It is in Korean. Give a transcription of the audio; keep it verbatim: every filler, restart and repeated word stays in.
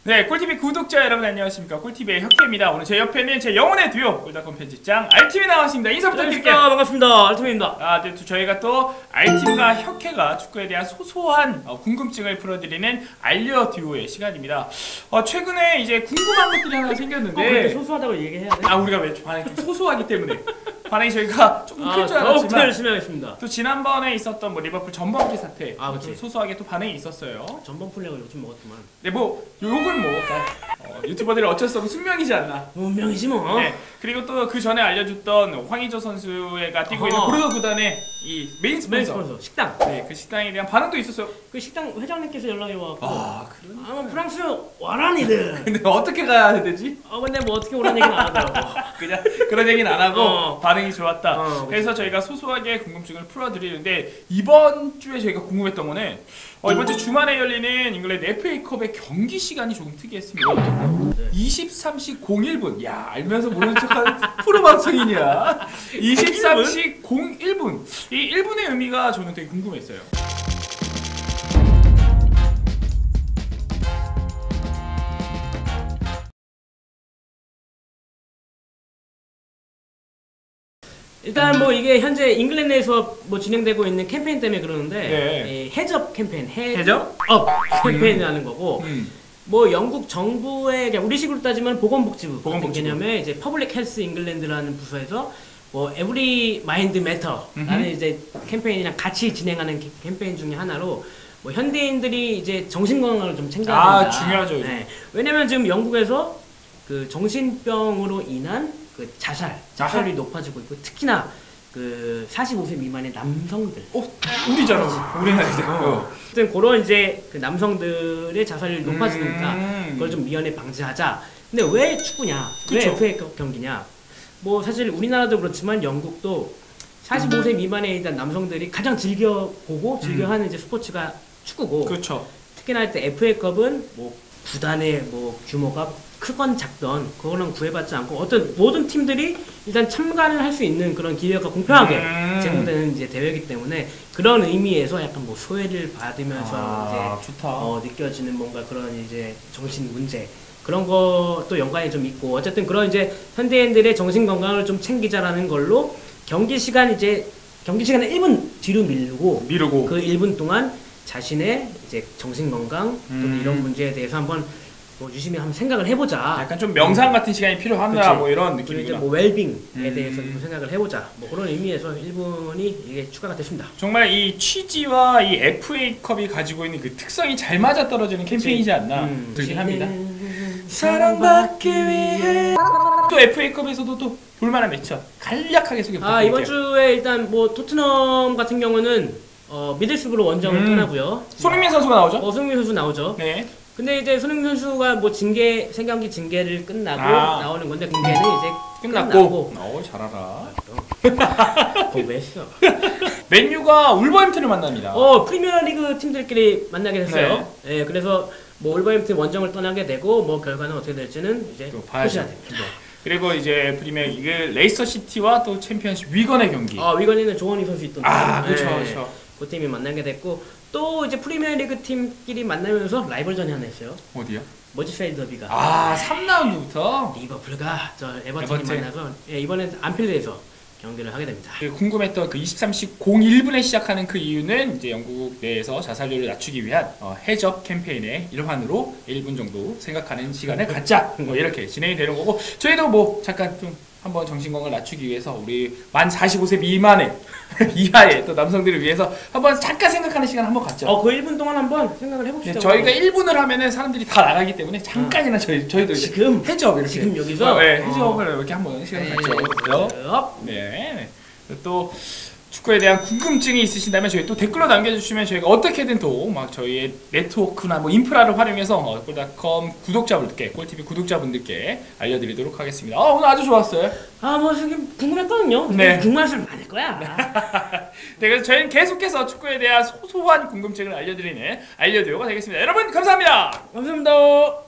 네, 꿀티비 구독자 여러분 안녕하십니까. 꿀티비의 혁혜입니다. 오늘 제 옆에는 제 영혼의 듀오 꿀닷컴 편집장 알팀이 나왔습니다. 인사 부탁드릴게요. 반갑습니다. 알팀입니다. 아, 네, 저희가 또 알팀과 혁혜가 축구에 대한 소소한 어, 궁금증을 풀어드리는 알려 듀오의 시간입니다. 어, 최근에 이제 궁금한 것들이 하나 생겼는데 어, 그렇게 소소하다고 얘기해야 돼? 아, 우리가 왜 반응이 좀 소소하기 때문에 반응이 저희가 조금 클 줄 아, 알았지만 열심히 하겠습니다. 또 지난번에 있었던 뭐 리버풀 전범기 사태 아, 좀 소소하게 또 반응이 있었어요. 전번 풀려고 요즘 먹었더만. 네, 뭐 욕은 뭐 어, 유튜버들이 어쩔 수 없는 숙명이지 않나. 운명이지 뭐. 네, 그리고 또 그 전에 알려줬던 황의조 선수가 뛰고 어허. 있는 보르도 구단의 이 메인 스폰서, 스폰서 식당. 네, 그 식당에 대한 반응도 있었어요. 그 식당 회장님께서 연락이 와갖고 아, 그런. 아마 프랑스 와라 니들. 근데 어떻게 가야 되지? 어 근데 뭐 어떻게 오라는 얘기는 안 하더라고. 그냥 그런 얘기는 안 하고 어. 반응이 좋았다. 어, 그래서 저희가 소소하게 궁금증을 풀어드리는데 이번 주에 저희가 궁금했던 거는 어, 이번 주 주말에 열리는 잉글랜드 에프에이컵의 경기 시간이 조금 특이했습니다. 네. 이십삼 시 공일 분. 야, 알면서 모르는 척하는 프로 방송인이야. 이십삼 시 공일 분. 이 일 분의 의미가 저는 되게 궁금했어요. 일단 뭐 이게 현재 잉글랜드에서 뭐 진행되고 있는 캠페인 때문에 그러는데 네. 이 해접 캠페인, 해... 해접? 업 캠페인이라는 거고 음. 뭐 영국 정부의 그냥 우리식으로 따지면 보건복지부 같은 보건복지부. 개념의 이제 퍼블릭 헬스 잉글랜드라는 부서에서 뭐 에브리 마인드 매터라는 음흠. 이제 캠페인이랑 같이 진행하는 게- 캠페인 중에 하나로 뭐 현대인들이 이제 정신 건강을 좀 챙겨야 된다. 아, 중요하죠. 네. 왜냐면 지금 영국에서 그 정신병으로 인한 그 자살, 자살률이 높아지고 있고 특히나 그 사십오 세 미만의 남성들. 어, 우리잖아. 우리나라에서. 어. 어쨌든 그런 이제 그 남성들의 자살률이 높아지니까 음. 그걸 좀 미연에 방지하자. 근데 왜 축구냐? 그쵸. 왜 에프에이컵 경기냐? 뭐 사실 우리나라도 그렇지만 영국도 사십오 세 미만의 일단 남성들이 가장 즐겨 보고 즐겨 하는 이제 스포츠가 축구고. 그렇죠. 특히나 할 때 에프에이컵은 뭐 구단의 뭐 규모가 크건 작던 그거는 구애받지 않고 어떤 모든 팀들이 일단 참가를 할 수 있는 그런 기회가 공평하게 음. 제공되는 이제 대회이기 때문에 그런 의미에서 약간 뭐 소외를 받으면서 아, 이제 좋다. 어, 느껴지는 뭔가 그런 이제 정신 문제 그런 것도 연관이 좀 있고 어쨌든 그런 이제 현대인들의 정신 건강을 좀 챙기자라는 걸로 경기 시간 이제 경기 시간을 일 분 뒤로 미루고 미루고. 그 일 분 동안 자신의 이제 정신 건강 또는 음. 이런 문제에 대해서 한번 뭐 유심히 한번 생각을 해보자. 약간 좀 명상 같은 시간이 필요하다. 그치. 뭐 이런 그리고 이제 느낌이구나. 뭐 웰빙에 음. 대해서 좀 생각을 해보자. 뭐 그런 의미에서 일 분이 이게 추가가 됐습니다. 정말 이 취지와 이 에프에이컵이 가지고 있는 그 특성이 잘 맞아 떨어지는 캠페인이지 않나 음. 들긴 합니다. 사랑받기 위해 또 에프에이컵에서도 또 볼만한 매치업 간략하게 소개 아 이번 부탁드릴게요. 주에 일단 뭐 토트넘 같은 경우는 어, 미들스브로 원정을 음. 떠나고요. 손흥민 선수가 나오죠? 어, 손흥민 선수 나오죠. 네. 근데 이제 손흥민 선수가 뭐 징계 생경기 징계를 끝나고 아. 나오는 건데 징계는 이제 끝났고. 어, 잘하라. 거기 왜 했어? 맨유가 울버햄튼을 만납니다. 어 프리미어리그 팀들끼리 만나게 됐어요. 예, 그래서 뭐 올버햄튼 원정을 떠나게 되고 뭐 결과는 어떻게 될지는 이제 또 봐야죠. 보셔야 됩니다. 그리고 이제 프리미어리그 레이스터 시티와 또 챔피언십 위건의 경기. 아 위건이는 조원희 선수 있던 아, 팀. 그렇죠, 예, 그렇죠. 그 팀이 만나게 됐고 또 이제 프리미어리그 팀끼리 만나면서 라이벌전이 하나 있어요. 어디요? 머지사이드 더비가 아, 삼 라운드부터 리버풀과 저 에버튼이 에버튼. 만나서 예, 이번엔 안필드에서 경기를 하게 됩니다. 그 궁금했던 그 이십삼 시 공일 분에 시작하는 그 이유는 이제 영국 내에서 자살률을 낮추기 위한 어, 해적 캠페인의 일환으로 일 분 정도 생각하는 시간을 갖자 뭐 이렇게 진행이 되는 거고 저희도 뭐 잠깐 좀 한번 정신건강을 낮추기 위해서 우리 만 사십오 세 미만의 이하의 또 남성들을 위해서 한번 잠깐 생각하는 시간 한번 갖죠. 어, 그 일 분 동안 한번 생각을 해봅시다. 네, 저희가 일 분을 하면은 사람들이 다 나가기 때문에 잠깐이나 저희 저희도 이제 지금 해적 이렇게 지금 여기서 어, 네, 어. 해적을 이렇게 한번 시간을 네, 갖죠. 그죠? 네. 또 축구에 대한 궁금증이 있으신다면 저희 또 댓글로 남겨주시면 저희가 어떻게든 또 막 저희의 네트워크나 뭐 인프라를 활용해서 어, 꿀닷컴 구독자분들께 꿀티비 구독자분들께 알려드리도록 하겠습니다. 아, 오늘 아주 좋았어요. 아, 뭐 지금 궁금했거든요. 네. 궁금할 수 많을 거야. 네, 그래서 저희는 계속해서 축구에 대한 소소한 궁금증을 알려드리는 알려드려가 되겠습니다. 여러분 감사합니다. 감사합니다.